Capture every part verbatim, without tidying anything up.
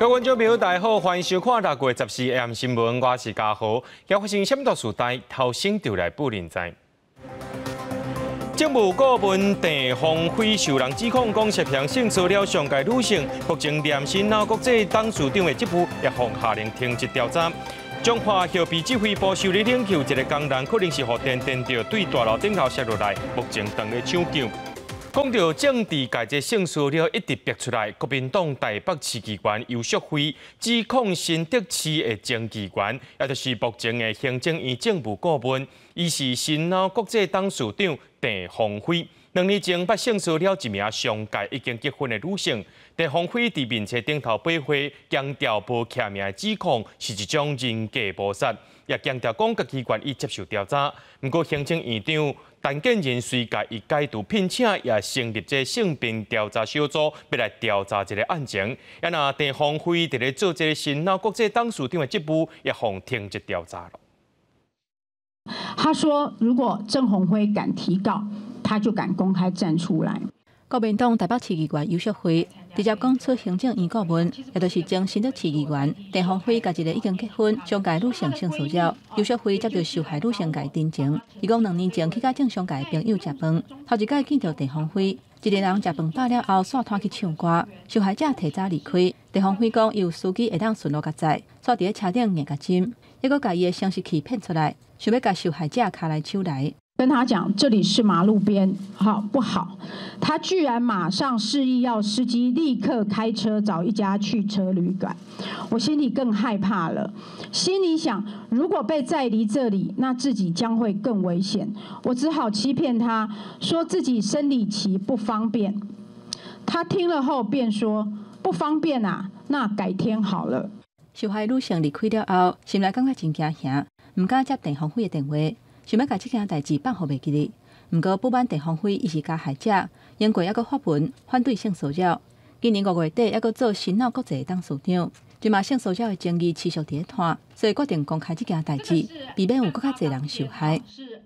观众朋友，大家好，欢迎收看六月十四 A M 新闻，我是嘉豪。今发生什么大事代？头先就来不认知。政务顾问郑鸿飞受人指控讲涉嫌性骚扰上届女性，目前廉新脑国际董事长的职务也奉下令停职调查。中华后备指挥部受理领救一个工人，可能是互电电着对大楼顶头摔落来，目前正在抢救。 讲到政治界这性骚扰一直逼出来，国民党台北市议员游淑慧指控新竹市的前议员，也就是目前的行政院政务顾问，伊是新脑国际董事长郑鸿飞。两年前捌性骚扰一名上届已经结婚的女性，郑鸿飞伫面册顶头笔画，强调无徛名的指控是一种人格抹杀，也强调讲家己愿意接受调查。不过行政院长 陈建仁随家以解除聘请，也成立这性平调查小组，要来调查这个案情。也那郑鸿飞伫咧做这个新脑国际董事长的职务，也奉停职调查了。 他说，如果郑鸿飞敢提告，他就敢公开站出来。 国民党台北市议员游淑慧直接讲出行政院顾问，也就是前新竹市议员郑鸿飞，甲一个已经结婚、上届女性性骚扰。游淑慧接到受害女性家真情，伊讲两年前去甲正上届朋友食饭，头一届见到郑鸿飞，一个人食饭饱了后散摊去唱歌，受害者提早离开。郑鸿飞讲，伊有司机会当顺路甲载，煞伫咧车顶硬甲针，抑阁甲伊的相识器骗出来，想要甲受害者卡来手来。 跟他讲这里是马路边，好不好？他居然马上示意要司机立刻开车找一家汽车旅馆，我心里更害怕了。心里想，如果被载离这里，那自己将会更危险。我只好欺骗他，说自己生理期不方便。他听了后便说不方便啊，那改天好了。 受害女性离开了后，心内感觉真惊吓，唔敢接郑鸿飞的电话。 想要把这件代志放互袂记哩，不过不满郑鸿飞伊是加害者，英国还阁发文反对性骚扰。今年五月底还阁做新脑国际董事长，即嘛性骚扰的争议持续伫咧拖，所以决定公开这件代志，避免有更较侪人受害。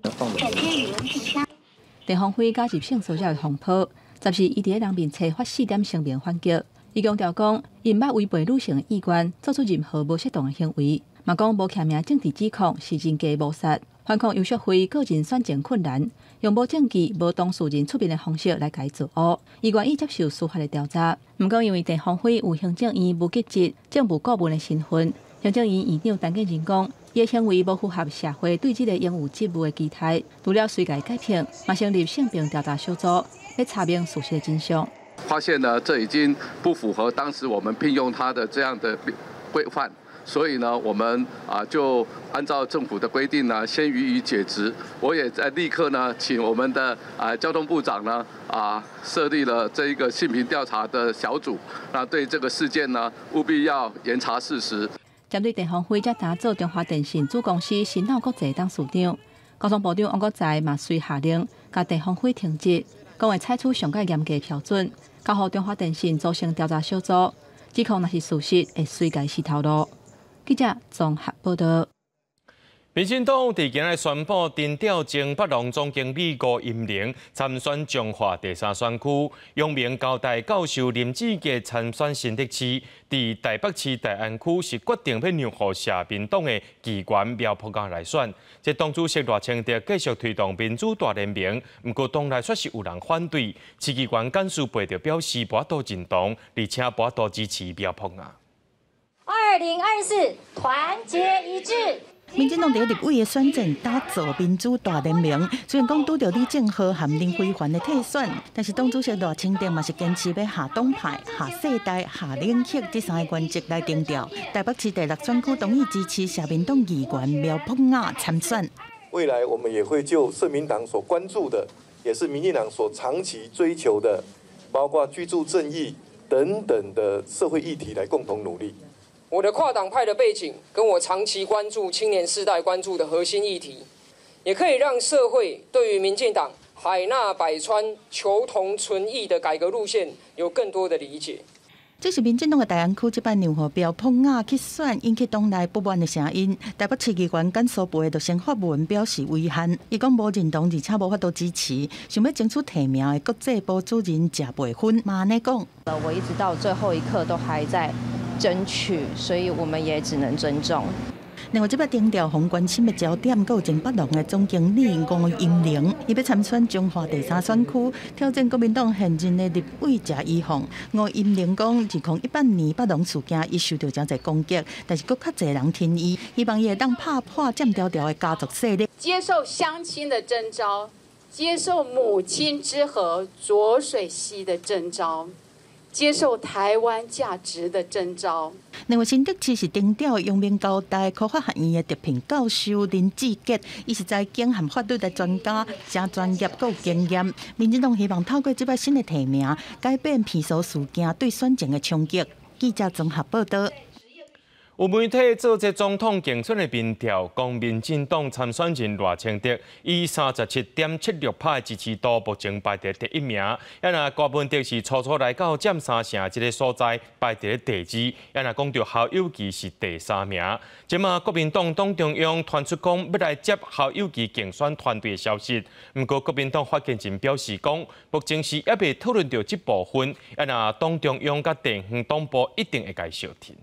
郑鸿飞加入性骚扰的风波，暂时伊伫咧人面册发四点声明反击，伊强调讲，伊毋捌违背女性的意愿，做出任何无适当的行为，嘛讲无徛名政治指控是人格抹杀。 反抗游淑慧个人选择困难，用无证据、无当事人出面的方式来解自污，伊愿意接受司法的调查。不过，因为郑鸿飞有行政院无职职政务顾问的身份，行政院院长陈建仁讲，伊的行为无符合社会对这个应有职务的期待，除了随改改评，嘛成立性平调查小组，来查明事实的真相。 发现呢，这已经不符合当时我们聘用他的这样的规范。 所以呢，我们啊就按照政府的规定呢，先予以解职。我也在立刻呢，请我们的啊交通部长呢啊设立了这一个性平调查的小组，那对这个事件呢，务必要严查事实。 针对郑鸿飞才担做中华电信子公司新脑国际董事长，交通部长王国材嘛遂下令，甲郑鸿飞停职，讲会采取上界严格标准，交予中华电信组成调查小组，指控若是事实，会随界洗头路。 记者综合报道。 民进党伫今日宣布陈调前北农总经理吴音玲参选彰化第三选区，杨明交代教授林志杰参选新竹市，伫台北市大安区是决定要让互社民党的议员苗博雅来选。这党主席赖清德继续推动民主大联盟，不过党内确实有人反对，市议员简书培就表示无法度认同，而且无法度支持苗博雅。 二零二四团结一致。 民进党伫立委的选战打造民主大联盟，虽然讲拄到李正浩和林飞环的退选，但是党主席赖清德嘛是坚持要下党派、下世代、下领域这三个原则来定调。台北市第六选区同意支持社民党议员苗博雅参选。 未来我们也会就社民党所关注的，也是民进党所长期追求的，包括居住正义等等的社会议题来共同努力。 我的跨党派的背景，跟我长期关注青年世代关注的核心议题，也可以让社会对于民进党海纳百川、求同存异的改革路线有更多的理解。 这是民进党的大安区这摆让互苗博雅去选，引起党内不满的声音。台北市议员简书培就先发文表示遗憾，伊讲无认同，而且无法度支持，想要争取提名的国际部主任谢培芬嘛安尼讲。 我一直到最后一刻都还在。 争取，所以我们也只能尊重。 另外，这摆定调红关心的焦点，还有前北农的总经理吴音玲，伊要参选中华第三选区，挑战国民党现任的立委贾依凤。吴音玲讲，自从一八年北农事件，伊受到真侪攻击，但是佫较侪人听伊，希望伊会当拍破占条条的家族势力， 接受乡亲的征召，接受母亲之河浊水溪的征召。接受台湾价值的征召。 另外，新北市是定调阳明高大科学学院的特聘教授林志杰，伊是在经和法律的专家，真专业，够有经验。民进党希望透过这摆新的提名，改变偏疏事件对选情的冲击。记者综合报道。 有媒体做这总统竞选的民调，讲民进党参选人赖清德以三十七点七六趴的支持度，目前排在第一名。也若郭文哲是初初来到占三成这个所在，排在第二。也若讲到侯友宜是第三名。即马国民党党中央传出讲要来接侯友宜竞选团队的消息，不过国民党发言人表示讲，目前是还未讨论到这部分。也若党中央甲地方党部一定会介小听。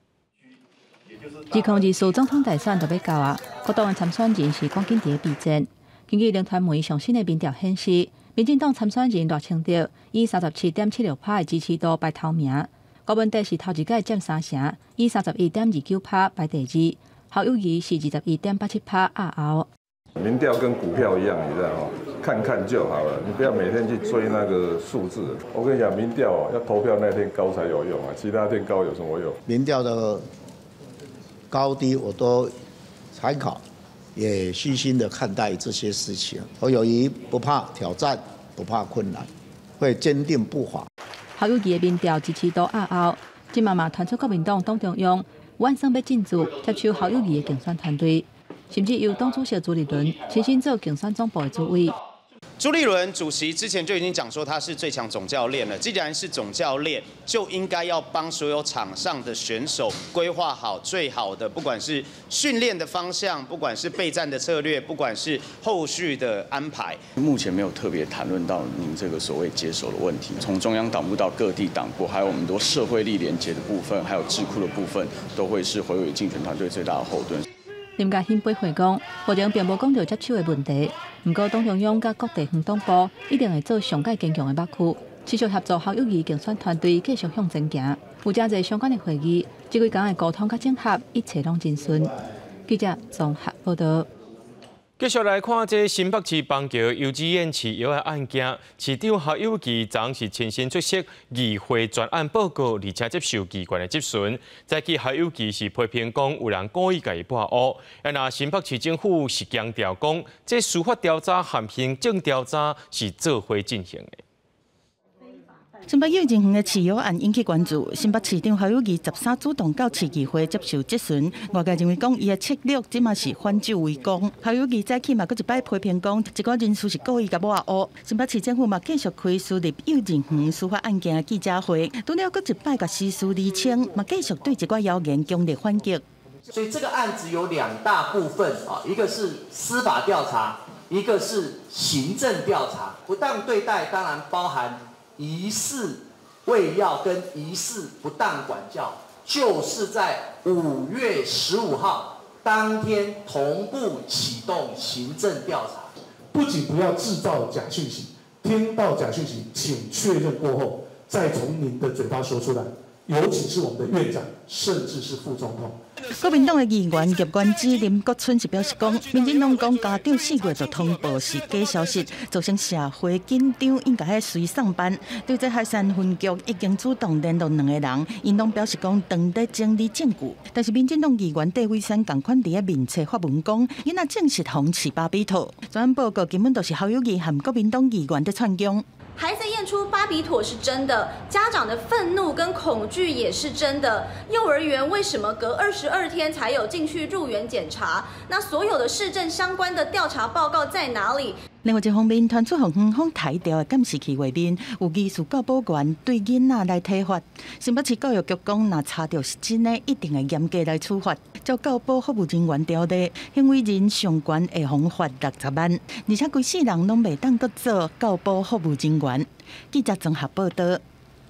自控二次总统大选就要到啊，国党的参选人是关键伫备战。根据联传媒上新的民调显示，民进党参选人赖清德以三十七点七六趴的支持度排头名，郭文哲是头一届占三成，以三十一点二九趴排第二，侯友宜是二十一点八七趴压后。 民调跟股票一样，你知道吗？看看就好了，你不要每天去追那个数字。我跟你讲，民调哦，要投票那天高才有用啊，其他天高有什么用？ 民调的高低我都参考，也虚心的看待这些事情。侯友宜不怕挑战，不怕困难，会坚定不滑。 侯友宜的民调支持度压后，今嘛嘛传出国民党党中央晚上要进驻接手侯友宜的竞选团队，甚至由党主席朱立伦亲身做竞选总部的主委。 朱立伦主席之前就已经讲说他是最强总教练了。既然是总教练，就应该要帮所有场上的选手规划好最好的，不管是训练的方向，不管是备战的策略，不管是后续的安排。 目前没有特别谈论到您这个所谓接手的问题。从中央党部到各地党部，还有我们多社会力连结的部分，还有智库的部分，都会是侯友宜竞选团队最大的后盾。 林家兴回讲，目前并无讲到接手的问题，不过党中央甲各地方党部一定会做上界坚强的幕区，持续协助侯友宜竞选团队继续向前行。有真侪相关的会议，这几天的沟通甲整合，一切拢真顺。记者综合报道。 继续来看这新北市邦桥幼稚园饲药的案件，市长侯友宜昨是亲身出席议会专案报告，而且接受机关的质询。再去侯友宜是批评讲有人故意甲伊抹黑，啊那新北市政府是强调讲，这司法调查和行政调查是做伙进行的。 新北幼儿园的饲药案引起关注，新北市长侯友宜十三主动到市议会接受质询，外界认为讲伊的策略即嘛是反酒为攻。侯友宜再起嘛，搁一摆批评讲，一个人士是故意甲抹黑。新北市政府嘛继续开私立幼儿园司法案件的记者会，除了搁一摆甲事实厘清，嘛继续对一寡谣言强烈反击。 所以这个案子有两大部分啊，一个是司法调查，一个是行政调查。不当对待当然包含疑似喂药跟疑似不当管教，就是在五月十五号当天同步启动行政调查。 不仅不要制造假讯息，听到假讯息，请确认过后再从您的嘴巴说出来。尤其是我们的院长，甚至是副总统。 国民党的议员叶元之林国春是表示讲，民进党讲家长四月就通报是假消息，造成社会紧张，应该喺随上班。对这海山分局已经主动联络两个人，因拢表示讲正在整理证据。但是民进党议员戴伟山共款伫个面册发文讲，因那证实红是巴比妥。专案报告根本就是侯友宜和国民党议员在串供。 孩子验出巴比妥是真的，家长的愤怒跟恐惧也是真的。幼儿园为什么隔二十二天才有进去入园检查？那所有的市政相关的调查报告在哪里？ 另外一方面，传出红远峰抬调的监视器画面，有疑似教保员对囡仔来体罚。新北市教育局讲，若查到是真的，一定会严格来处罚。照教保服务人员条例，行为人上悬会罚罚六十万，而且规世人拢袂当搁做教保服务人员。记者综合报道。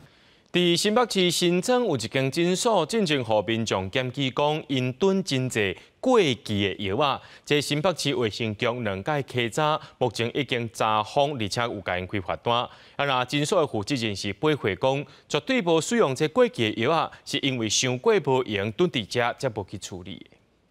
伫新北市新庄有一间诊所，进前互民众检举讲，因囤真侪过期的药啊。这新北市卫生局两届稽查，目前已经查封，而且有甲因开罚单。啊，那诊所的负责人是配回讲，绝对无使用这过期的药啊，是因为伤过无用，囤伫遮才无去处理。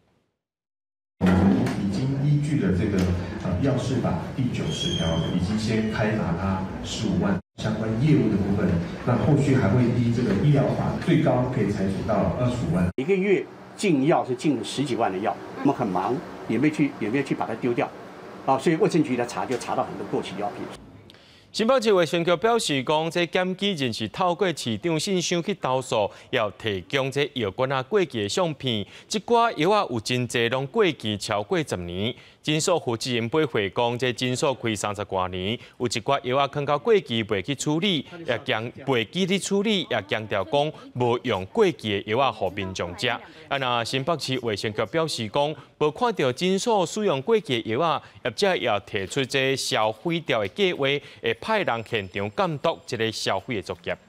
已经依据了这个呃药事法第九十条，已经先开罚他十五万。 相关业务的部分，那后续还会依这个医疗法，最高可以裁处到二十五万。 一个月进药是进十几万的药，我们很忙，也没去也没去把它丢掉，啊，所以卫生局来查就查到很多过期药品。 新北市卫生局表示，讲这检举人是透过市场信箱去投诉，要提供这药罐啊过期的相片。这寡药啊有真侪拢过期超过十年。诊所负责人配回讲，这诊所开三十多年，有一寡药啊放到过期未去处理，也强未记去处理，也强调讲无用过期的药啊，互民众食。啊，那新北市卫生局表示讲，无看到诊所使用过期的药啊，业者也提出这销毁掉的计划，会派人现场监督这个销毁的作业。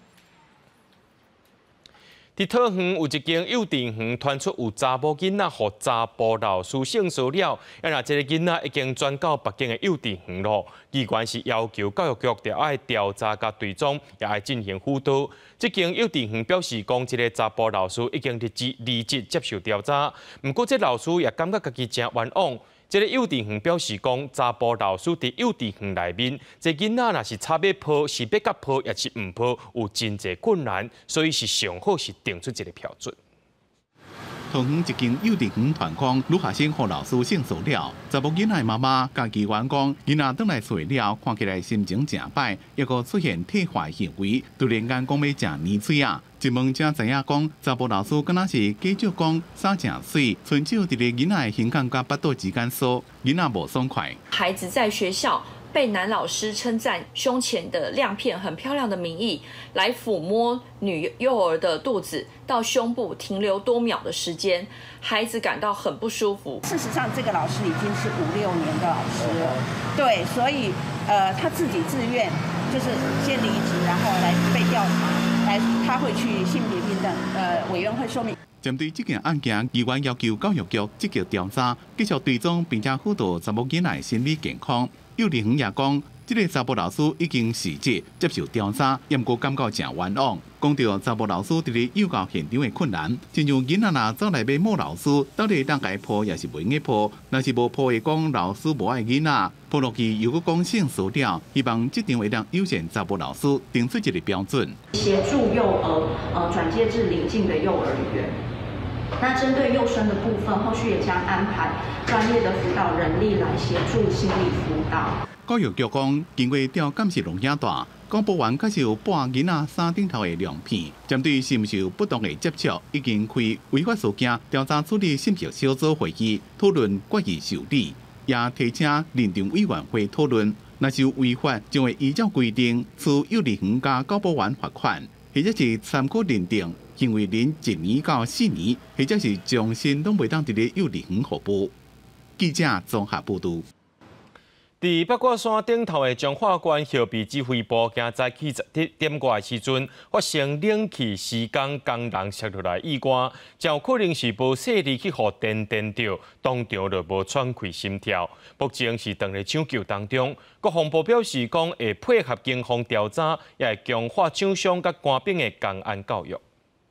伫桃园有一间幼稚园传出有查某囡仔互查甫老师性骚扰，啊那这个囡仔已经转到北京的幼稚园咯。机关是要求教育局要爱调查甲追踪，也爱进行辅导。这间幼稚园表示讲，这个查甫老师已经立即离职接受调查。不过这老师也感觉家己真冤枉。 这个幼稚园表示讲，查甫老师伫幼稚园内面，这囡仔若是差要抱，是要甲抱，也是唔抱，有真侪困难，所以是上好是定出一个标准。 桃园一间幼稚园传讲，女学生互老师性骚扰，查某囡仔妈妈家己员讲，囡仔倒来找了，看起来心情正歹，抑个出现退化行为，突然间讲要食泥水啊！ 一问才知影讲，查甫老师敢若是假借讲衫正水，伸手伫个囡仔的胸腔甲巴肚之间扫，囡仔无爽快。 孩子在学校被男老师称赞胸前的亮片很漂亮的名义，来抚摸女幼儿的肚子到胸部停留多秒的时间，孩子感到很不舒服。 事实上，这个老师已经是五六年的老师了，对，所以呃，他自己自愿就是先离职，然后来被调查。 来，他会去性别平等呃委员会说明。 针对这件案件，议员要求教育局积极调查，继续追踪并且辅导查某囡仔心理健康。幼儿园也讲，这个查甫老师已经辞职接受调查，也过感觉真冤枉。讲到查甫老师伫咧幼教现场的困难，亲像囡仔若走来要摸老师，到底当该抱也是袂用抱，若是无抱的讲老师无爱囡仔，抱落去又搁讲性骚扰，希望这场会让优先查甫老师定出一个标准， 协助幼儿呃转接至邻近的幼儿园。 那针对幼生的部分，后续也将安排专业的辅导人力来协助心理辅导。 教育局讲，经过调监视录影带，公布完确实有半囡仔衫顶头的亮片，针对是毋是有不当的接触，已经开违法事件调查处理信息小组会议，讨论决议受理，也提请认定委员会讨论。若是有违法，将会依照规定，处幼儿园加教保员罚款，或者是参考认定。 行为零一年到四年，或者是终身拢袂当伫咧幼儿园服务。记者综合报道。 伫八卦山顶头的彰化县后备指挥部，今早起十点外的时阵，发生冷气施工工人摔落来意外，就可能是无细力去互电电到，当场就无喘气心跳。目前是正在抢救当中。国防部表示讲，会配合警方调查，也会强化厂商甲官兵的公安教育。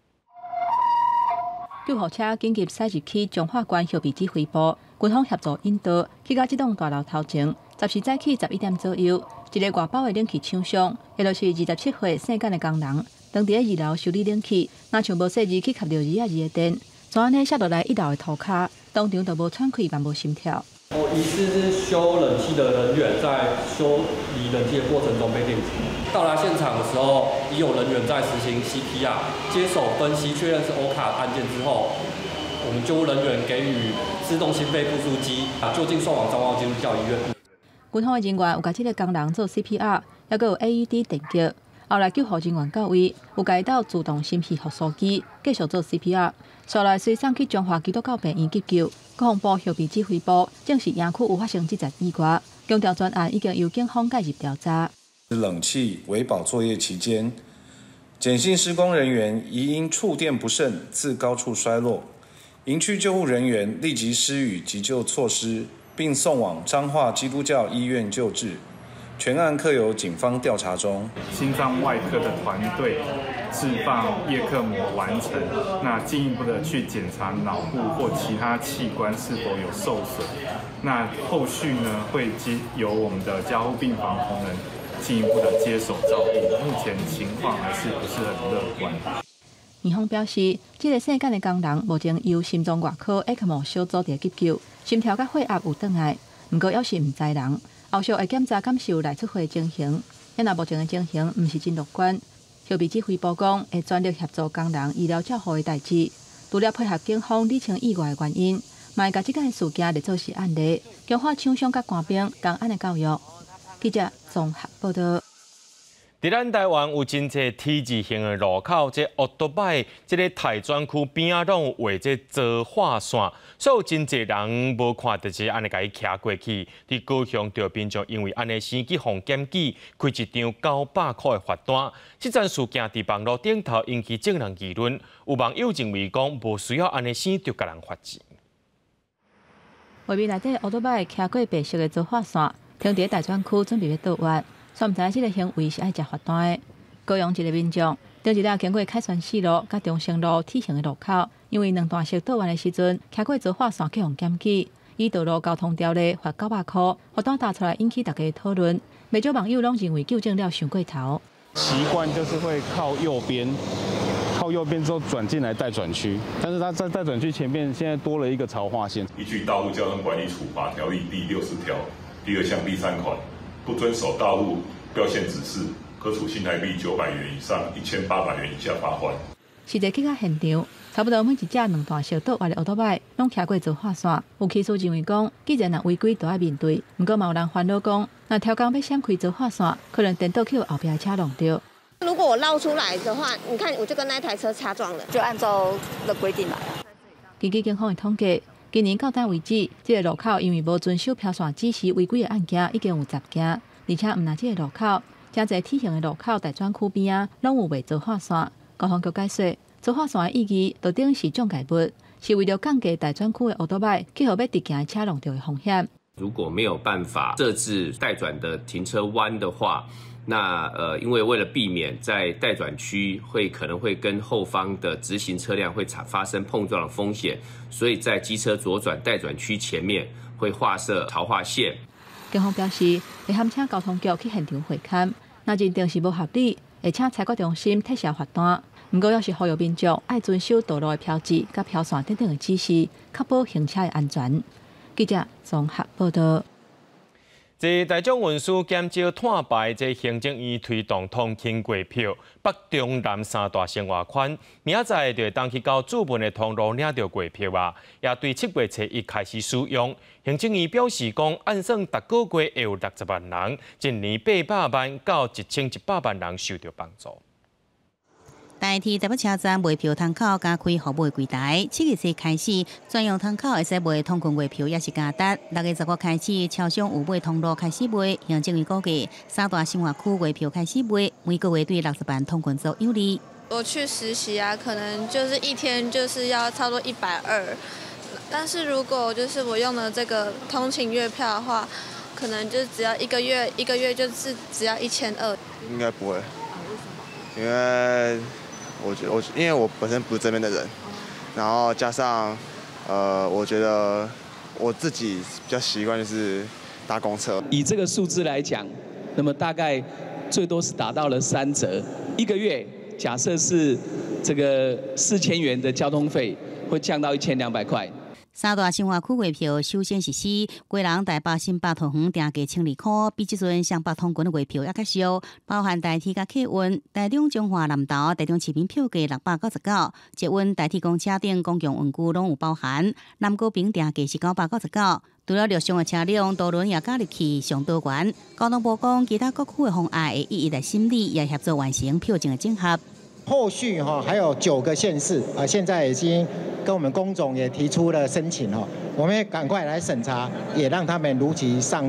救护车紧急驶入去彰化县后备指挥部，军方协助引导，去到这栋大楼头前。十时早起十一点左右，一个外包的冷气厂商，也就是二十七岁姓简的工人，当伫二楼修理冷气，若像无细字去吸到二啊二的电，就安尼摔落来一楼的涂骹，当场就无喘气，也无心跳。 我疑似是修冷气的人员在修理冷气的过程中被电击。到达现场的时候，已有人员在实行 C P R 接手分析，确认是 O 卡案件之后，我们救护人员给予自动心肺复苏机，就近送往彰化基督教医院。 军方的人员有甲这个工人做 C P R， 还佫有 A E D 电击。后来救护人员到位，有改到自动心肺复苏机，继续做 C P R。后来随送去彰化基督教病院急救。国防部后备指挥部证实营区有发生这件意外，强调专案已经由警方介入调查。 冷气维保作业期间， 简姓施工人员疑因触电不慎自高处摔落，营区救护人员立即施予急救措施，并送往彰化基督教医院救治。全案刻由警方调查中。 心脏外科的团队置放叶克膜完成，那进一步的去检查脑部或其他器官是否有受损。那后续呢会接由我们的加护病房同仁进一步的接手照顾，目前情况还是不是很乐观。 院方表示，这个细干的工人目前由心脏外科 E C M O 小组伫急救，心跳甲血压有转来，不过还是唔知人。后续会检查感受来出血情形，因若目前的情形唔是真乐观。后备指挥部讲会全力协助工人医疗照护的代志，除了配合警方理清意外的原因，嘛会甲即件事件列作是案例，强化厂商甲官兵同安的教育。记者综合报道。 伫咱台湾有真侪 T 字形的路口，这奥多摆这个台专区边啊，拢有画这造化线，所以有真侪人无看到是安尼甲伊骑过去。伫高雄着民众因为安尼生去互检举，开一张九百块的罚单。这件事件伫网络顶头引起众人议论，有网友认为讲无需要安尼生就甲人罚钱。画面内底奥多摆骑过白色的造化线，停伫台专区准备要倒弯。却毋知影即个行为是爱食罚单的。高雄一个民众，顶一日经过凯旋四路、甲中正路 T 型的路口，因为两段式倒弯的时阵，骑过造化线去互检举，以道路交通条例罚九百块，罚单打出来引起大家的讨论。不少网友拢认为纠正了伤过头。 习惯就是会靠右边，靠右边之后转进来待转区，但是它在待转区前面现在多了一个潮化线。 依据《道路交通管理处罚条例》第六十条第二项第三款。不遵守道路标线指示，可处新台币九百元以上一千八百元以下罚款。实际去到现场，差不多每一只两段小倒弯的奥多摆，拢骑过造化线。有技术认为讲，既然若违规，就要面对。不过嘛有人烦恼讲，若超工要闪开造化线，可能颠倒去后边的车弄掉。 如果我绕出来的话，你看我就跟那台车擦撞了，就按照的规定来啊。根据警方的统计。今年到单为止，这个路口因为无遵守飘线指示违规的案件已经有十件，而且毋但这个路口，真侪T型的路口大专区边啊，拢有画造化线。交通局解说，造化线的意义，就等于是障碍物，是为了降低大专区的奥多摆去互要直行的车弄到的风险。 如果没有办法设置待转的停车弯的话，那呃，因为为了避免在待转区会可能会跟后方的直行车辆会发生碰撞的风险，所以在机车左转待转区前面会画设潮化线。 警方表示，会函请交通局去现场会勘，若认定是无合理，会请采购中心撤销罚单。不过，要是呼吁民众爱遵守道路的标志、甲飘线等等的指示，确保行车的安全。记者综合报道。在大众运输减少碳排，在行政院推动通勤月票，北中南三大生活圈，明仔载就会当去到主文的通路领到月票啊，也对七月初一开始使用。行政院表示讲，按算逐个月会有六十万人，一年八百万到一千一百万人受到帮助。 台铁台北车站卖票窗口加开服务的柜台，七月初开始专用窗口会使卖通勤月票，也是加达。六月十五开始，超商有卖通路开始卖。行政院估计，三大生活区月票开始卖，每个月对六十万通勤族有利。 我去实习啊，可能就是一天就是要差不多一百二，但是如果就是我用了这个通勤月票的话，可能就只要一个月，一个月就是只要一千二。 应该不会，因为。我觉我因为我本身不是这边的人，然后加上呃，我觉得我自己比较习惯就是搭公车。 以这个数字来讲，那么大概最多是达到了三折。一个月假设是这个四千元的交通费，会降到一千两百块。 三大生活区月票首先实施，贵人台北新北桃园定价千二块，比即阵上北通勤的月票也较俗，包含台铁甲客运、台中中华南投、台中市民票价六百九十九，捷运、台铁公车等公共运具拢有包含。南高屏定价是九百九十九，除了陆上的车辆，渡轮也加入去上多元。交通部讲，其他各区的方案会一一来审理，也协助完成票证的整合。 后续哈还有九个县市啊，现在已经跟我们工总也提出了申请哈，我们也赶快来审查，也让他们如期上路。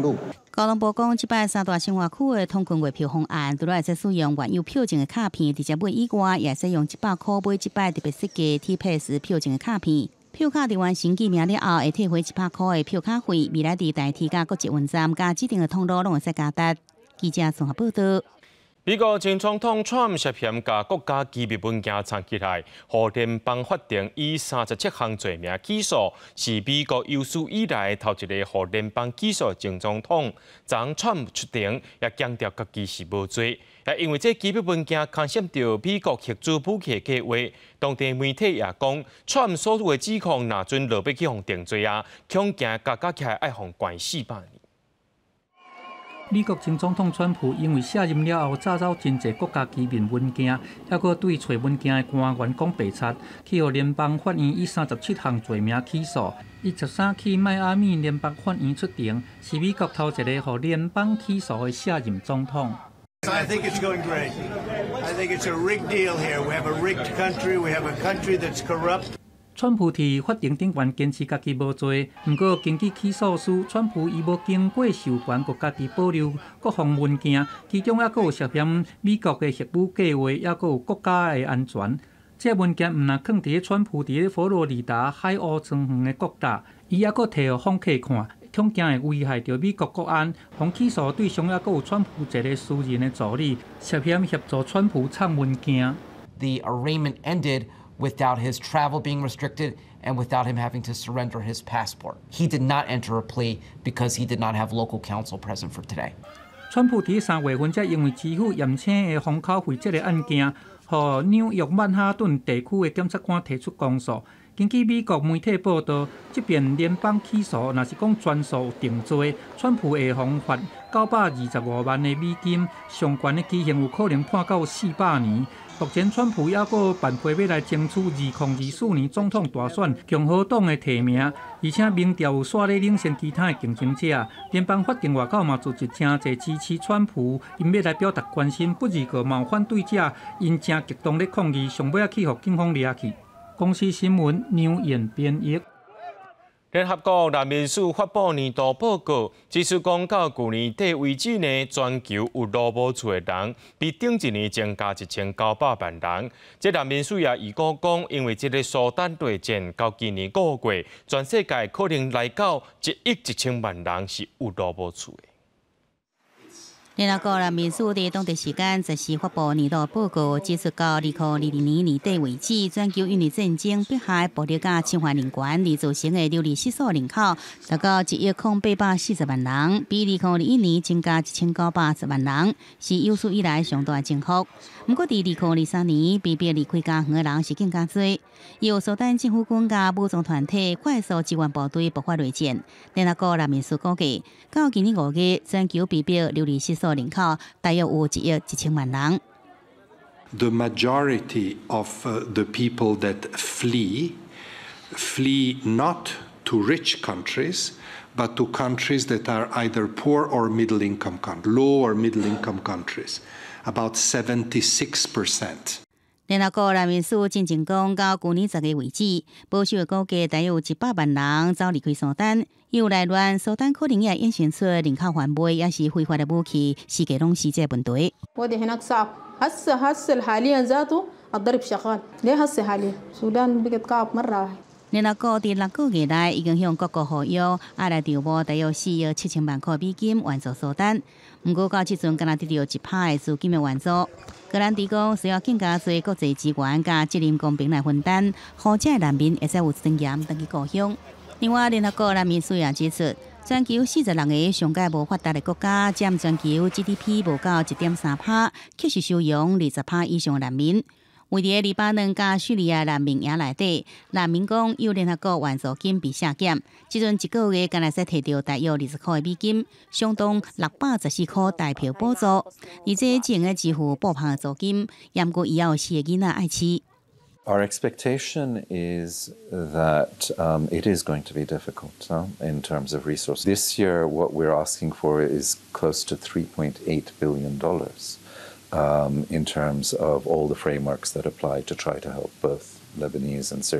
交通部讲，即摆三大生活区的通讯月票方案，除了会使使用原有票证的卡片，直接买以外，也使用一百块买即摆特别设计 T P S 票证的卡片。票卡伫完成记名了后，会退回一百块的票卡费。未来伫代替甲国际运站加指定的通路，拢会使加达。记者综合报道。 美国前总统 Trump 涉嫌甲国家机密文件藏起来，互联邦法庭以三十七项罪名起诉，是美国有史以来头一个互联邦起诉前总统。昨 Trump 出庭也强调家己是无罪，也因为这机密文件牵涉到美国核子武器计划。当地媒体也讲 ，Trump 所有的指控若准落要去互定罪啊，恐惊加加起来爱互关四百年。 美国前总统川普因为卸任了后，查找真侪国家机密文件，还佫对找文件的官员讲白贼，去互联邦法院以三十七项罪名起诉。伊十三去迈阿密联邦法院出庭，是美国头一个互联邦起诉的卸任总统。 I think it's going great. I think it's a rigged deal here. We have a rigged country. We have a country that's corrupt. 川普伫法庭顶悬坚持家己无罪，不过根据起诉书，川普伊无经过授权，国家己保留各项文件，其中还佫有涉嫌美国的核武计划，还佫有国家的安全。这文件毋但放伫川普伫佛罗里达海鸥庄园的国大，伊还佫摕互访客看，恐惊会危害到美国国安。红起诉对象还佫有川普一个私人的助理，涉嫌协助川普藏文件。 The arraignment ended without his travel being restricted and without him having to surrender his passport. He did not enter a plea because he did not have local counsel present for today. 川普伫三月份才因为支付验车的封口费这个案件，予纽约曼哈顿地区的检察官提出公诉。根据美国媒体报道，即边联邦起诉若是讲全数定罪，川普会罚罚九百二十五万的美金，上悬的期刑有可能判到四百年。目前，川普还佫办批要来争取二零二四年总统大选共和党的提名，而且民调有煞咧领先其他的竞争者。联邦法庭外口嘛组织真侪支持川普，因要来表达关心，不如个冒反对者因正激动咧抗议，上尾去互警方抓去。公司新闻牛演编译。 联合国人民署发布年度报告，指出讲到去年底为止呢，全球有劳无处的人比顶一年增加一千九百万人。这人民署也预估讲，因为这个苏丹内战到今年五月，全世界可能来到一亿一千万人是有劳无处的。 联合国人民署伫当地时间十四发布年度报告，指出到二零二二年年底为止，全球因为战争、迫害、暴力甲侵犯人权而造成的流离失所人口达到一亿空八百四十万人，比二零二一年增加一千九百十万人，是有史以来上大的增幅。不过，伫二零二三年，被迫离开家园的人是更加多。由苏丹政府军甲武装团体快速支援部队爆发内战，联合国人民署估计，到今年五月，全球被迫流离失所人口大约有一亿一千万人。 The majority of uh, the people that flee flee not to rich countries, but to countries that are either poor or middle income countries, low or middle income countries. About seventy-six percent. 联合国人民署进前讲，到去年十月为止，保守的估计大约有一百万人走离开苏丹。有内乱，苏丹可能也衍生出人口贩卖，也是非法的武器，世界拢是这问题。 وضع هناك صعب. هسه هسه حاليا ذاته الضرب شغال. ليه هسه حاليا؟ السودان بقت صعب مرة. 联合国伫六个月内已经向各国呼吁，爱来筹募大约四亿七千万块美金援助苏丹。不过到即阵，敢若得到一派的资金的援助。个人提供需要更加多国际资源甲责任公平来分担，好这难民会使有尊严登去故乡。另外，联合国人民署也指出，全球四十六个上界无发达的国家，占全球 G D P 无到一点三趴，确实收容二十趴以上的难民。为伫黎巴嫩甲叙利亚难民营内底，难民讲有联合国援助金被削减，即阵一个月敢若使摕到大约二十块美金，相当六百十四块代票补助，而且只用个支付部分租金，严过以后四个囡仔爱饲。 Our expectation is that um, it is going to be difficult huh, in terms of resources. This year, what we're asking for is close to three point eight billion dollars um, in terms of all the frameworks that apply to try to help both Lebanese and Syrian.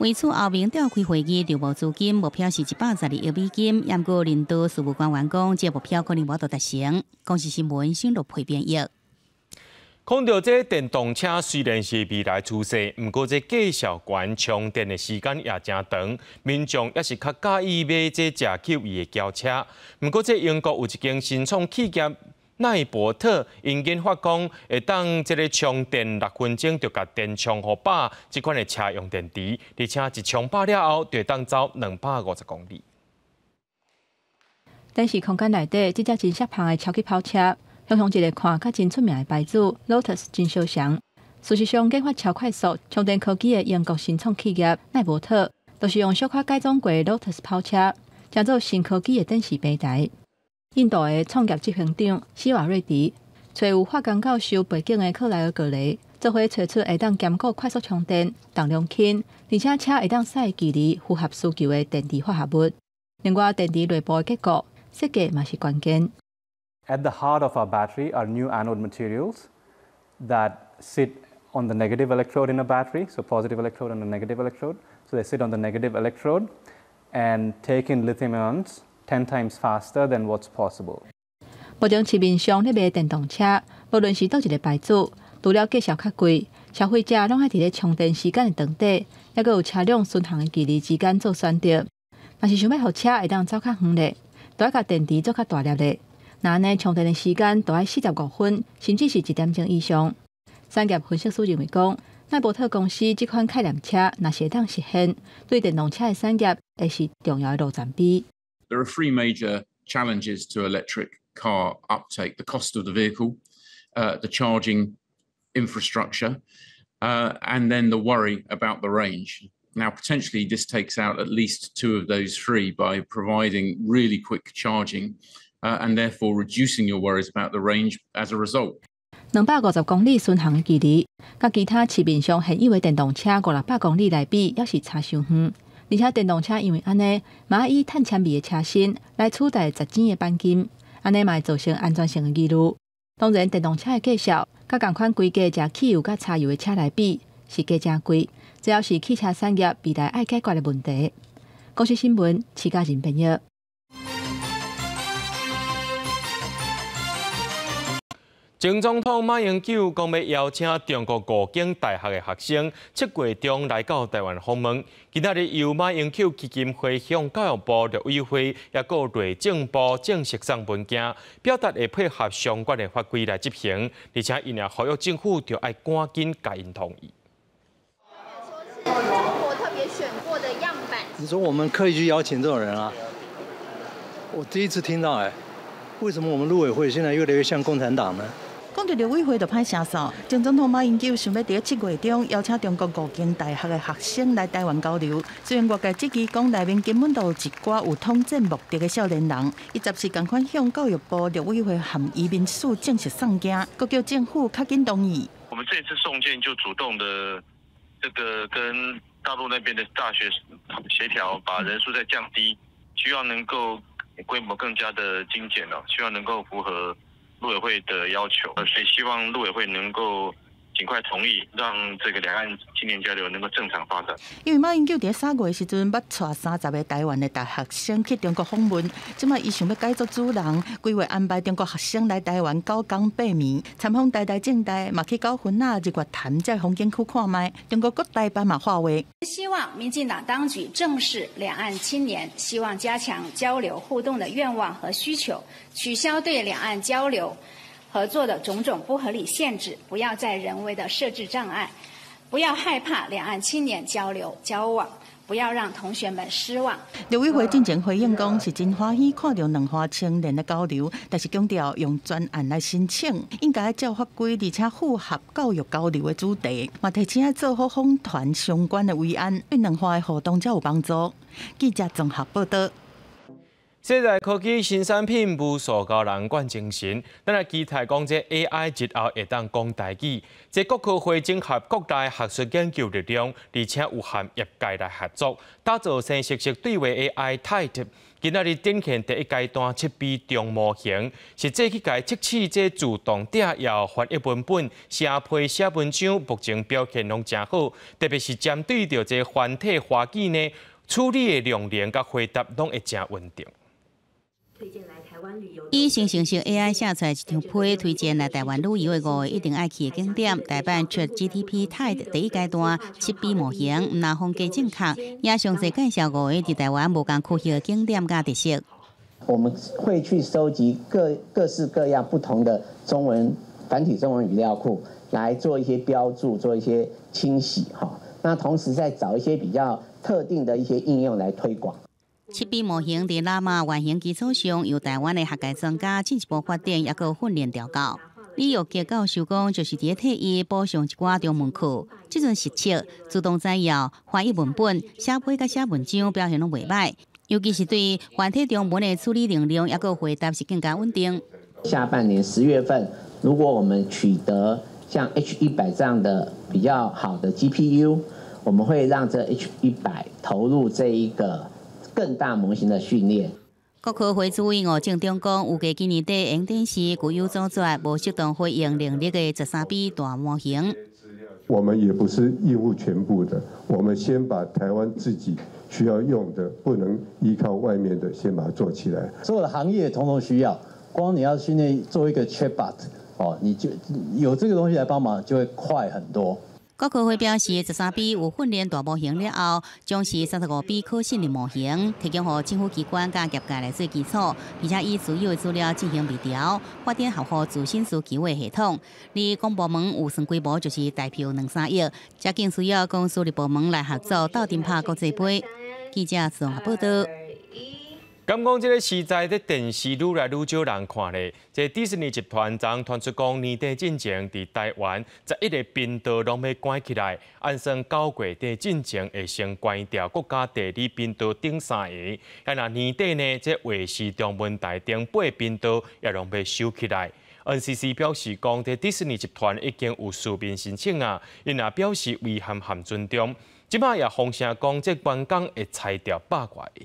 为此，后面召开会议，就无资金，目标是一百十二亿美金。不过，领导事务官员讲，这目标可能无法达成。公司新闻新录配编译。 讲到这电动车虽然是未来趋势，不过这介绍权充电的时间也真长，民众也是较介意买这只口语的轿车。不过这英国有一间新创企业奈伯特，因研发讲会当这个充电六分钟就甲电充互饱，这款的车用电池，而且一充饱了后，就会当走两百五十公里。 电视空间内底，这只真适胖的超级跑车。向向一个看较真出名的牌子 Lotus 真相像。事实上，研发超快速充电科技的英国新创企业奈伯特，就是用小可改装过 Lotus 跑车，制作新科技的电视平台。印度的创业执行长施瓦瑞迪，找有化工教授背景的克莱尔格雷，做伙找出会当兼顾快速充电、重量轻，而且车会当驶距离符合需求的电池化合物。另外，电池内部的结构设计嘛是关键。 At the heart of our battery are new anode materials that sit on the negative electrode in a battery, so positive electrode and a negative electrode. So they sit on the negative electrode and take in lithium ions ten times faster than what's possible. 目前市面上咧卖电动车，无论是倒一个牌子，除了介绍较贵，消费者拢爱伫咧充电时间的长短，抑个有车辆巡航的距离之间做选择。若是想要互车会当走较远咧，就要甲电池做较大粒咧。那安尼充电的时间大概四十五分，甚至是一点钟以上。产业分析师认为讲，奈伯特公司这款概念车若是会当实现，对电动车的产业会是重要的路站比。 There are three major challenges to electric car uptake: the cost of the vehicle, uh, the charging infrastructure, uh, and then the worry about the range. Now, potentially, this takes out at least two of those three by providing really quick charging. Uh, and therefore reducing your worries about the range as a result. 两百五十公里巡航的距离，甲其他市面上现有的电动车五六百公里来比，也是差伤远。而且电动车因为安尼，嘛以碳纤维的车身来取代十钱的钣金，安尼嘛会造成安全性的疑虑。当然，电动车的介绍，甲同款规价食汽油甲柴油的车来比，是价真贵，这也是汽车产业未来爱解决的问题。公司新闻，徐家仁编译。 前总统马英九讲要邀请中国五间大学的学生七月中来到台湾访问。今仔日由马英九基金会向教育部陆委会也个内政部正式送文件，表达会配合相关的法规来执行，而且因也呼吁政府就要赶紧甲因同意。 中国特别选过的样板。 你说我们刻意去邀请这种人啊？我第一次听到哎，为什么我们陆委会现在越来越像共产党呢？ 讲到陆委会就歹声数，前总统马英九想要伫七月中邀请中国五间大学的学生来台湾交流。虽然外界质疑讲内面根本都有一寡有统战目的的少年人，伊暂时赶快向教育部陆委会含移民署正式送件，各叫政府较紧同意。 我们这一次送件就主动的这个跟大陆那边的大学协调，把人数再降低，希望能够规模更加的精简了，希望能够符合陆委会的要求，所以希望陆委会能够尽快同意，让这个两岸青年交流能够正常发展。 因为马英九伫三月的时阵，捌带三十个台湾的大学生去中国访问，即卖伊想要改作主人，规划安排中国学生来台湾九天八暝，参访台大、政大，嘛去九份啊、日月潭这风景区看卖。中国各台办嘛话话， 希望民进党当局正视两岸青年希望加强交流互动的愿望和需求，取消对两岸交流合作的种种不合理限制，不要再人为的设置障碍，不要害怕两岸青年交流交往，不要让同学们失望。 陆委会进前回应讲，是真欢喜看到两岸青年的交流，但是强调用专案来申请，应该照法规，而且符合教育交流的主题，嘛提醒做好访团相关的维安，对两岸的互动才有帮助。记者综合报道。 世代科技新产品无塑胶人管精神，咱来期待讲这 A I 日后会当讲台语。这国科会整合各大学术研究力量，而且有含业界来合作，打造生熟悉对话 A I Tide。今仔日展现第一阶段七 B 中模型，是这去界测试这自动点要翻译文本、写批写文章，目前表现拢真好，特别是针对着这繁体华语呢，处理的量能甲回答拢会真稳定。 以生成式 A I 写出来一张批，推荐来台湾旅游的五个一定爱去的景点。台版 Chat G T P Tide 第一阶段七 B 模型，唔但风格正确，也详细介绍五个伫台湾无共区域的景点甲特色。 我们会去收集各各式各样不同的中文繁体中文语料库，来做一些标注，做一些清洗哈。那同时再找一些比较特定的一些应用来推广。 七 B 模型伫喇嘛原型基础上，由台湾的学界专家进一步发展，也个训练调教。李玉杰教授讲，就是伫替伊补上一寡中文课，即阵实测自动摘要、翻译文本、写批甲写文章表现拢袂歹，尤其是对繁体中文的处理能力，也个回答是更加稳定。 下半年十月份，如果我们取得像 H 一百这样的比较好的 G P U， 我们会让这 H 一百投入这一个更大模型的训练。 国科会主委吴正中讲，预计今年底用电视具有组织无适当回应能力的十三 B 大模型。 我们也不是应付全部的，我们先把台湾自己需要用的，不能依靠外面的，先把它做起来。 所有的行业统统需要，光你要训练做一个 chatbot， 哦，你就有这个东西来帮忙，就会快很多。 国科会表示，十三 B 有训练大模型了后，将是三十五 B 可信任模型，提供予政府机关甲业界来做基础，而且以所有的资料进行微调，发展合乎自信需求的系统。而公部门有算规模就是大票两三亿，加紧需要公私立部门来合作，斗阵拍国际杯。记者综合报道。 敢讲这个时代，在电视愈来愈少人看咧。这迪士尼集团昨传出讲，年底进前伫台湾十一个频道拢要关起来，按算九月底进前会先关掉国家第二频道顶三个。啊，那年底呢，这卫视中文台顶八个频道也拢要收起来。N C C 表示讲，这迪士尼集团已经有书面申请啊，因也表示遗憾含尊重。即摆也风声讲，这员工会裁掉百外个。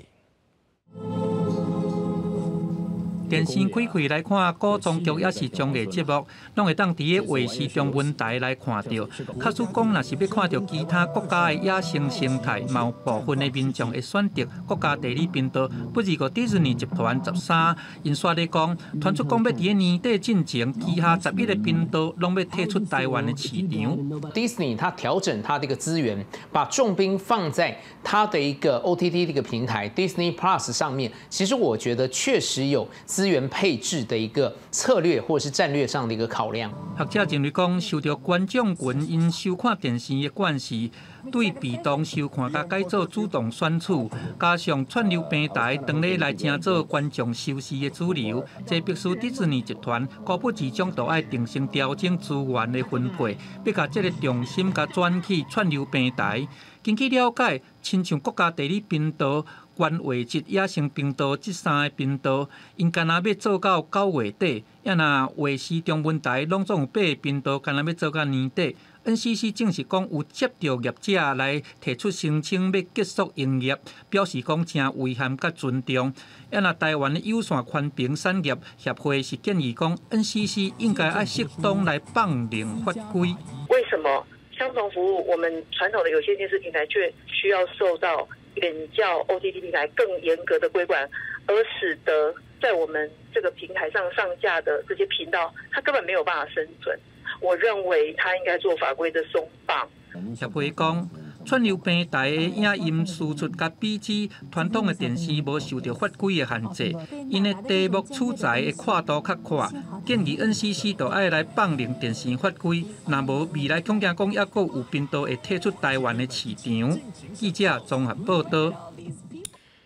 电视开开来看，古装剧也是综艺节目，拢会当伫个卫视中文台来看到。假使讲若是要看到其他国家的野生生态，某部分的民众会选择国家第二频道，不如个迪士尼集团十三。因说咧讲，传出讲要伫个年底进前，旗下十一个频道拢要退出台湾的市场。 Disney 它调整它的一个资源，把重兵放在它的一个 O T T 的一个平台 Disney Plus 上面。其实我觉得确实有资源配置的一个策略或者是战略上的一个考量。 学者认为讲，受到观众群因收看电视的关系，对被动收看甲改做主动选取，加上串流平台当咧来正做观众收视的主流，这必须迪士尼集团固不集中，都爱定性调整资源的分配，要甲这个重心甲转去串流平台。根据了解，亲像国家第二频道、关卫节、野生频道这三个频道，因干那要做到九月底，也那卫视中文台拢总有八个频道，干那要做到年底。N C C 正是讲有接到业者来提出申请要结束营业，表示讲真遗憾甲尊重。也那台湾的有线宽频产业协会是建议讲 N C C 应该爱适当来放领法规。 为什么相同服务，我们传统的有线电视平台却需要受到远较 O T T 平台更严格的规管，而使得在我们这个平台上上架的这些频道，它根本没有办法生存。我认为它应该做法规的松绑。 协会讲，串流平台的影音输出甲比值，传统的电视无受到法规的限制，因的题目取材的跨度较宽，建议 N C C 就爱来放领电视法规，若无未来恐惊讲抑阁有频道会退出台湾的市场。记者综合报道。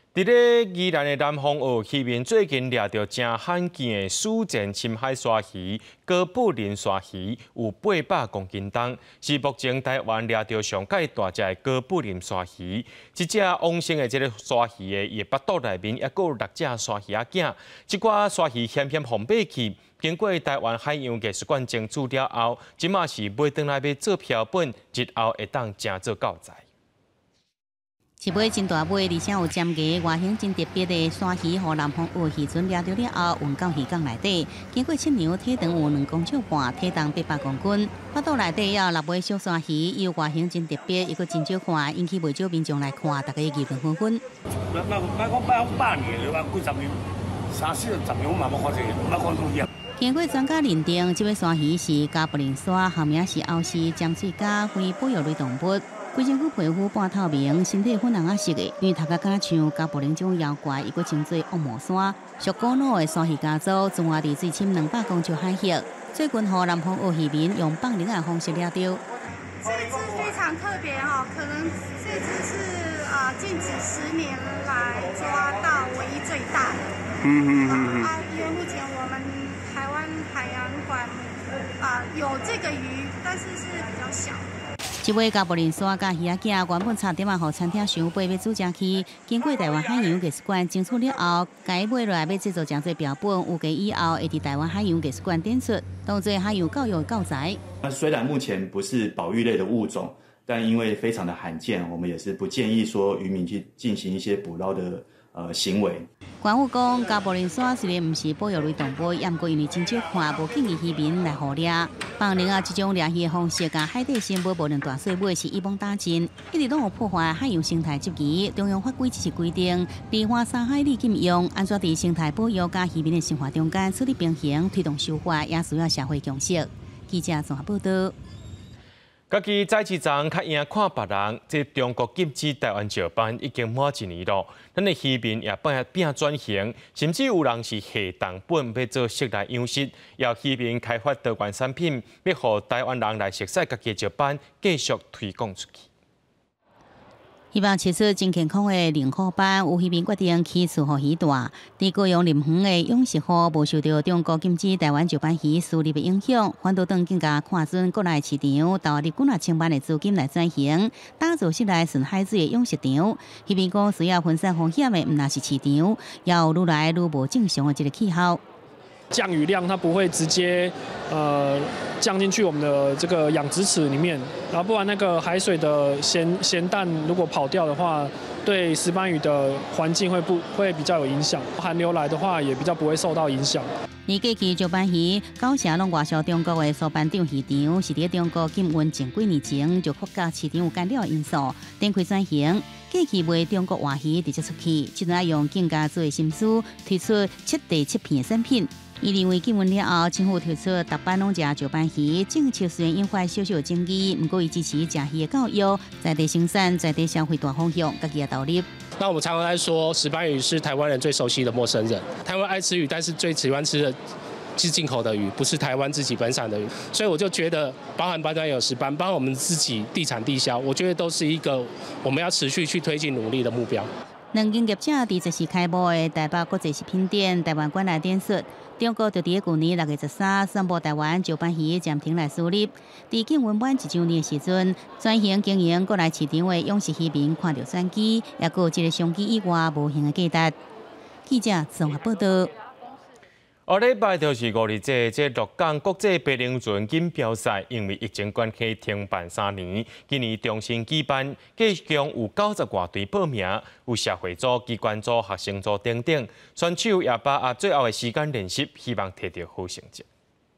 伫咧宜兰的南方澳渔民最近掠到真罕见的史前深海鲨鱼——哥布林鲨鱼，有八百公斤重，是目前台湾掠到上界大只的哥布林鲨鱼。一只往生的这个鲨鱼的伊巴肚内面，还有六只鲨鱼仔囝。这寡鲨鱼险险封闭起，经过台湾海洋艺术馆争取了后，即马是买回来要做标本，日后会当正做教材。 是尾真大尾，而且有尖牙，外形真特别的鲨鱼，和南方澳渔船掠到了后，运到鱼港内底。经过测量，体长有两公尺半，体重八百公斤。巴肚内底也有六尾小鲨鱼，伊有外形真特别，伊个真少看，引起袂少民众来看，大家议论纷纷。 那那那讲百百年了，几十年、三四十年嘛冇看见，冇看到嘢。 经过专家认定，这尾鲨鱼是加布林鲨，学名是欧氏江水虾，非保育类动物。 规身躯皮肤半透明，身体粉红啊色的，因为头壳敢像加布林这种妖怪，伊个称做恶魔鲨。属古老的鲨鱼家族，存活伫水深两百公尺海域。最近，和南方澳渔民用放流的方式掠到。这只非常特别哈，可能这只是啊近几十年来抓到唯一最大的。嗯嗯嗯啊，因为目前我们台湾海洋馆啊有这个鱼，但是是比较小。 这尾加布林鲨甲鱼仔囝原本差点啊，互餐厅想买要煮食去，经过台湾海洋艺术馆争取了后，改买落来要制作真侪标本，有计以后会伫台湾海洋艺术馆展出，当做海洋教育教材。 那虽然目前不是保育类的物种，但因为非常的罕见，我们也是不建议说渔民去进行一些捕捞的呃行为。 官府讲，加布林鲨虽然唔是保育类动物，也毋过因为真少看，无建议渔民来捕猎。放流啊，这种猎鱼的方式，甲海底生物无论大细尾是一网打尽，一直拢有破坏海洋生态积极。中央法规只是规定，离岸三海里禁用，安怎伫生态保育甲渔民的生活中间处理平衡，推动修法，也需要社会共识。记者综合报道。 家己早市站较赢看别人，这中国禁止台湾石斑已经满一年了。咱的渔民也变变转型，甚至有人是下重本要做室内养殖，要渔民开发多元产品，要互台湾人来熟悉家己的石斑，继续推广出去。 希望饲出真健康的龙虎斑，有渔民决定起厝互鱼大。伫高雄林园的养殖户无受到中国禁止台湾石斑鱼输入的影响，反倒当更加看准国内市场，投入几啊千万的资金来转型，打造室内纯海水的养殖场。渔民讲需要分散风险的，毋那是市场，也有愈来愈无正常的这个气候。 降雨量它不会直接呃降进去我们的这个养殖池里面，然后不然那个海水的咸咸淡如果跑掉的话，对石斑鱼的环境会不会比较有影响？寒流来的话也比较不会受到影响。 而过去石斑鱼九成拢外销中国的苏班长市场，是伫中国禁运前几年前就发觉市场有干扰因素，展开转型。 过去卖中国活鱼直接出去，即阵要用更加多的心思推出七地七片的产品。伊认为禁运了后，政府推出逐班拢食石斑鱼，政策虽然引发小小的争议，不过伊支持食鱼的教育，在地生产、在地消费大方向，家己也投入。 那我们常常在说，石斑鱼是台湾人最熟悉的陌生人。台湾爱吃鱼，但是最喜欢吃的是进口的鱼，不是台湾自己本产的鱼。所以我就觉得，包含班端有石斑，包含我们自己地产地销，我觉得都是一个我们要持续去推进努力的目标。 两间业者伫即时开幕的台北国际食品展、台湾馆内展示。 中国就伫个去年六月十三宣布台湾石斑鱼暂停来输入。伫禁运满一周年的时阵，转型经营国内市场的养殖渔民看到商机，也有一个商机以外无形的价值。记者综合报道。 下礼拜就是五日节，这鹿港国际白龙船锦标赛因为疫情关系停办三年，今年重新举办，计共有九十外队报名，有社会组、机关组、学生组等等。选手也把握最后的时间练习，希望摕到好成绩。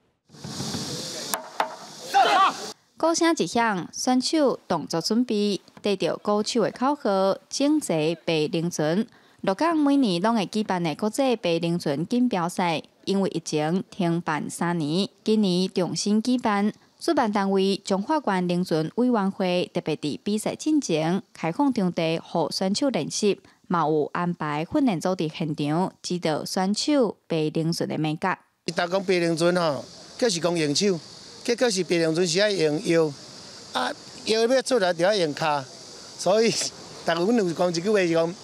鼓声一响，选手动作准备，带着鼓手的口号，整齐白龙船。鹿港每年拢会举办的国际白龙船锦标赛，因为疫情停办三年，今年重新举办。主办单位中华县龙船委员会特别伫比赛进前开放场地，予选手练习，嘛有安排训练组伫现场指导选手白龙船的美感。 伊逐讲白龙船吼，计是讲用手，结果是白龙船是爱用腰，啊腰要出来就要用骹，所以逐个阮有讲一句话是讲。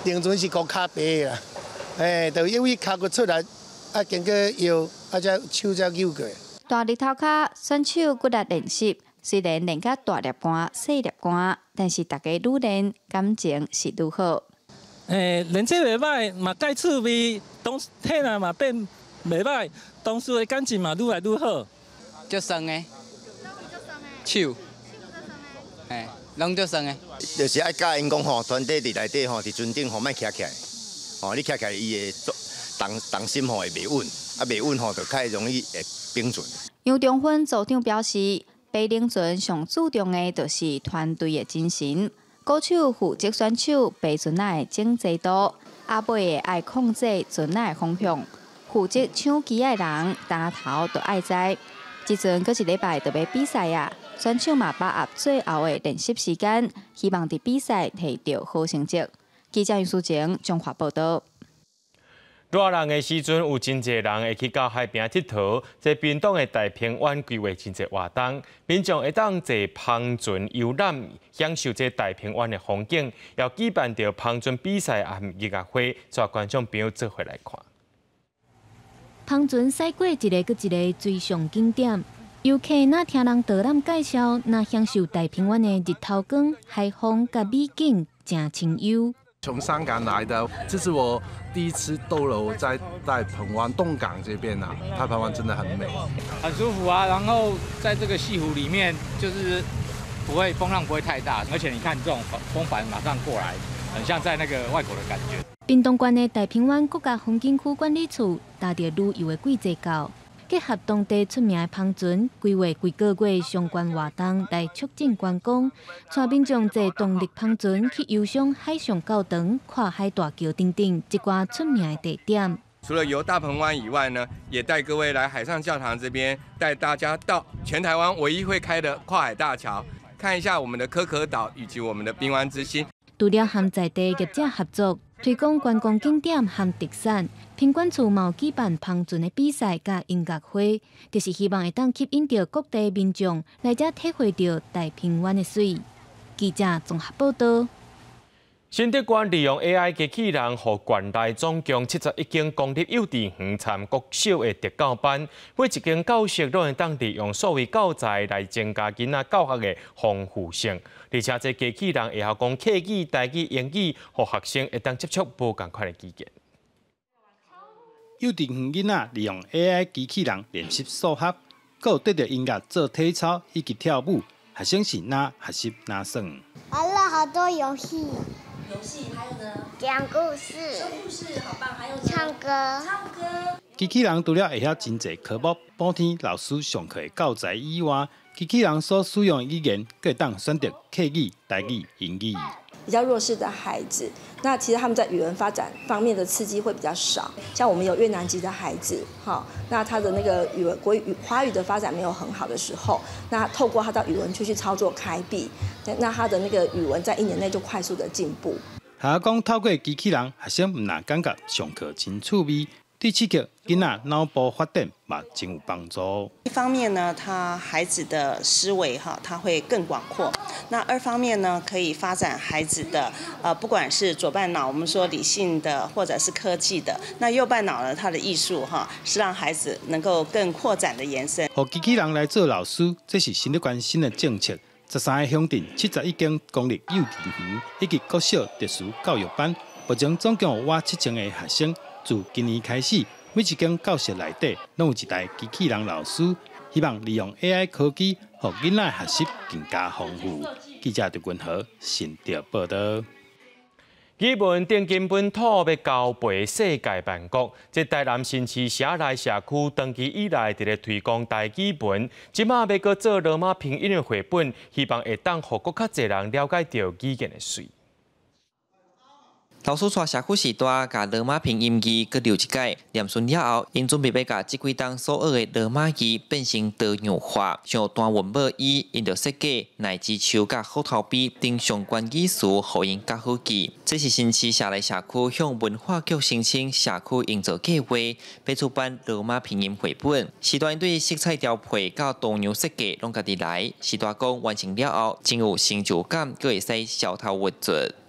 零存是国卡白的啦，哎，就因为卡骨出来，啊，经过药，啊，才手才扭过。 大日头下，选手骨力练习，虽然练甲大粒汗、小粒汗，但是大家愈练感情是愈好。 诶，练这袂歹，嘛介趣味，同体能嘛变袂歹，同事的感情嘛愈来愈好。 足爽的，手，诶，拢足爽的。 就是爱教因讲吼，团队伫内底吼，伫船顶吼莫徛起来，吼你徛起来伊会重重心吼会袂稳，啊袂稳吼就较容易会冰船。 杨中芬组长表示，白领船上注重的就是团队的精神。鼓手负责选手爬船仔的整齐度，阿尾会爱控制船仔的方向。负责抢机的人，单头就爱知。即阵搁一礼拜就要比赛啊！选手嘛把握最后的练习时间，希望伫比赛摕到好成绩。记者袁淑晴综合报道。 热人的时阵，有真侪人会去到海边佚佗。在屏东的太平湾规划真侪活动，民众会当坐帆船游览，享受这太平湾的风景。要举办着帆船比赛和音乐会，带观众朋友做伙来看。 帆船驶过一个搁一个水上景点，游客若听人导览介绍，若享受太平湾的日头光、海风甲美景，真清幽。 从香港来的，这是我第一次逗留在太平湾东港这边啊，太平湾真的很美， 很舒服啊。然后在这个西湖里面，就是不会风浪不会太大，而且你看这种风帆马上过来，很像在那个外国的感觉。 屏东县的太平湾国家风景区管理处搭着旅游的季节到，结合当地出名的帆船，规划几个月相关活动来促进观光，带民众坐动力帆船去游赏海上教堂、跨海大桥等等一寡出名的地点。 除了游大鹏湾以外呢，也带各位来海上教堂这边，带大家到全台湾唯一会开的跨海大桥，看一下我们的科可岛以及我们的滨湾之星。 除了和在地业者合作，推广观光景点和特产，品管处嘛有举办帆船的比赛甲音乐会，就是希望会当吸引到各地民众来这体会到太平湾的水。记者综合报道。 新德县利用 A I 机器人，和县内总共七十一间公立幼稚园参国小的特教班，每一间教室都会当利用数位教材来增加囡仔教学的丰富性。而且，这机器人会晓讲客语、台语、英语，和学生会当接触无同款的语言。 幼稚园囡仔利用 A I 机器人练习数学，还有对着音乐做体操以及跳舞，学生是哪学习哪算。 玩了好多游戏。 游戏还有呢？ 讲故事。 说故事好棒，还有唱歌。 唱歌。 机器人除了会晓真侪科目补贴老师上课的教材以外，机器人所使用的语言，可以当选择客语、台语、英语。 比较弱势的孩子，那其实他们在语文发展方面的刺激会比较少。像我们有越南籍的孩子，哈，那他的那个语文国语华语的发展没有很好的时候，那透过他到语文区去操作开闭，那他的那个语文在一年内就快速的进步。 还讲透过机器人，学生唔但感觉上课真趣味，对刺激囡仔脑部发展嘛真有帮助。 一方面呢，他孩子的思维哈，他会更广阔。那二方面呢，可以发展孩子的呃，不管是左半脑，我们说理性的或者是科技的，那右半脑呢，他的艺术哈，是让孩子能够更扩展的延伸。 和机器人来做老师，这是新德县新的政策。十三个乡镇、七十一间公立幼稚园以及国小特殊教育班，目前总共有约七千个学生。自今年开始，每一间教室内底拢有一台机器人老师，希望利用 A I 科技，让囡仔学习更加丰富。记者刘君和新竹报道。 日本电金本土要交陪世界万国，这台南新市社内社区长期以来伫咧推广台语文，即马要搁做罗马拼音的绘本，希望会当互更较侪人了解到语言的水。 老师带社区时代，甲罗马拼音字搁留一届，念顺了后，因准备要甲即几档所学的罗马字变成多样化，像单文母语，因着设计乃至手甲虎头笔等相关语词，互因较好记。这是新市社内社区向文化局申请社区营造计划，要出版罗马拼音绘本。时代因对色彩调配甲多样设计拢家己来，时代讲完成了后，真有成就感，搁会使小头活出。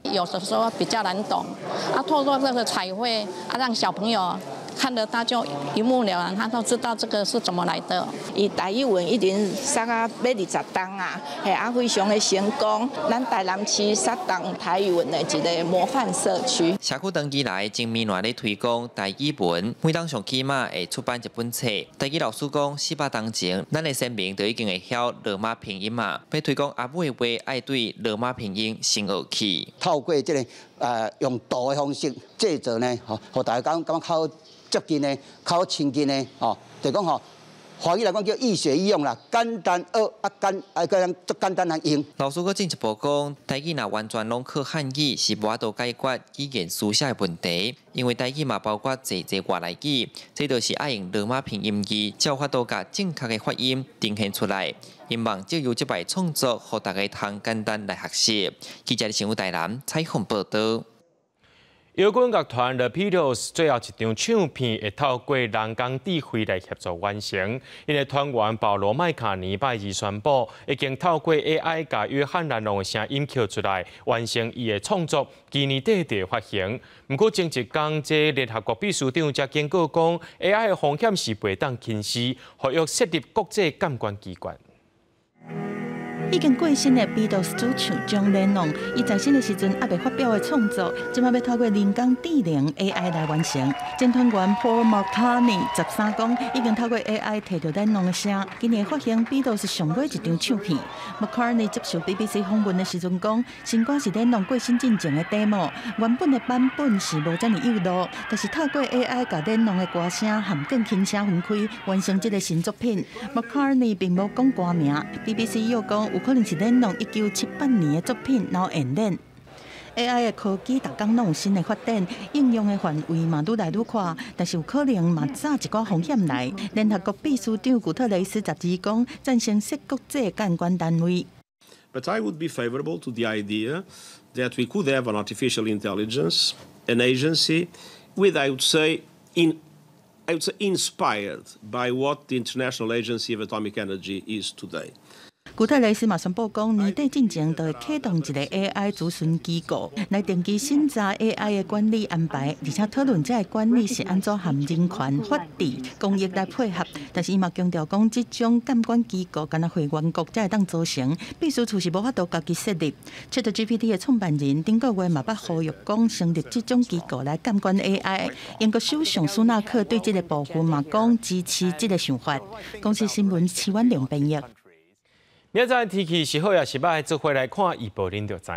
有的时候比较难懂，啊，透过这个彩绘啊，让小朋友看得到就一目了然，他都知道这个是怎么来的。 伊台语文已经杀啊要二十档啊，系啊非常的成功。咱台南市杀档台语文的一个模范社区。 社区长期来正面来咧推广台语文，每当上起码会出版一本册。台语老师讲，四百当前，咱的先民就已经会晓罗马拼音嘛。要推广阿妹话，爱对罗马拼音先学起。 透过这个呃用图的方式制作呢，吼，互大家感感觉较接近呢，较亲近呢，吼，就讲吼。华语来讲叫易学易用啦，简单学啊简啊个人足简单难用。 老师佫进一步讲，台语若完全拢靠汉语，是无法度解决语言书写的问题，因为台语嘛包括侪侪外来语，这就是爱用罗马拼音字，才有法度甲正确的发音呈现出来。希望借由这摆创作，互大家通简单来学习。记者新闻台南采访报道。摇滚乐团 The Beatles 最后一张唱片会透过人工智慧来协助完成。因为团员保罗·麦卡尼拜二宣布，已经透过 A I 把约翰·兰农的声音抠出来，完成伊的创作。今年底就发行。不过前一天，这联合国秘书长才警告讲 ，A I 的风险是袂当轻视，合约设立国际监管机关。 已经过身的 Beatles 主唱 John Lennon， 伊在生的时阵还未发表的创作，即马要透过人工智能 A I 来完成。前团员 Paul McCartney 十三讲，已经透过 A I 摕到 Lennon 的声，今年发行 Beatles 上尾一张唱片。McCartney 接受 B B C 访问的时阵讲，新歌是 Lennon 过身进前的 demo， 原本的版本是无遮尔幼路，但是透过 A I 甲 Lennon 的歌声含更轻声分开，完成这个新作品。McCartney 并无讲歌名 ，B B C 又讲。有可能是Lennon一九七八年的作品，然后演练。A I 的科技逐工拢有新的发展，应用的范围嘛愈来愈宽，但是有可能嘛早一个风险来。联合国秘书长古特雷斯十二讲，赞成设国际监管单位。 But I would be favorable to the idea that we could have an artificial intelligence, an agency, with I would say in I would say inspired by what the International Agency of Atomic Energy is today. 古特雷斯嘛宣布讲，年底进前就会启动一个 A I 咨询机构，来定期审查 A I 的管理安排，而且讨论这个管理是安怎含人权、法治、公益来配合。但是伊嘛强调讲，这种监管机构干那会员国才会当组成，秘书处是无法度家己设立。ChatGPT 的创办人顶个月嘛捌呼吁讲，成立这种机构来监管 A I。英国首相苏纳克对这个部分嘛讲支持这个想法。公司新闻齐婉良编译。 明仔天气是好也是歹，做回来看预报，恁就知。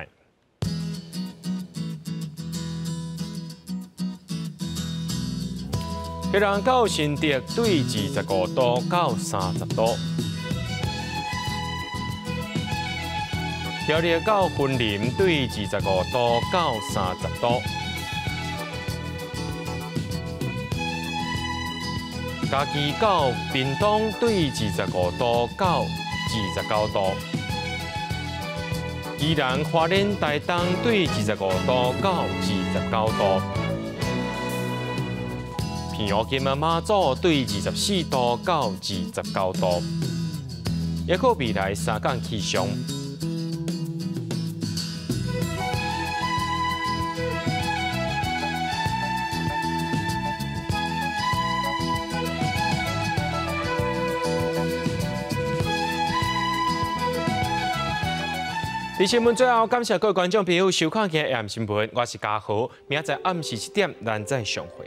宜兰到新竹对二十五度到三十度，苗栗到云林对二十五度到三十度，嘉义到屏东对二十五度到二十九度，宜兰花莲台东对二十五度到二十九度，平湖金门马祖对二十四度到二十九度。也可未来三天气象。伫新闻最后，感谢各位观众朋友收看今日 A M 新闻，我是嘉豪，明仔载暗时七点咱再相会。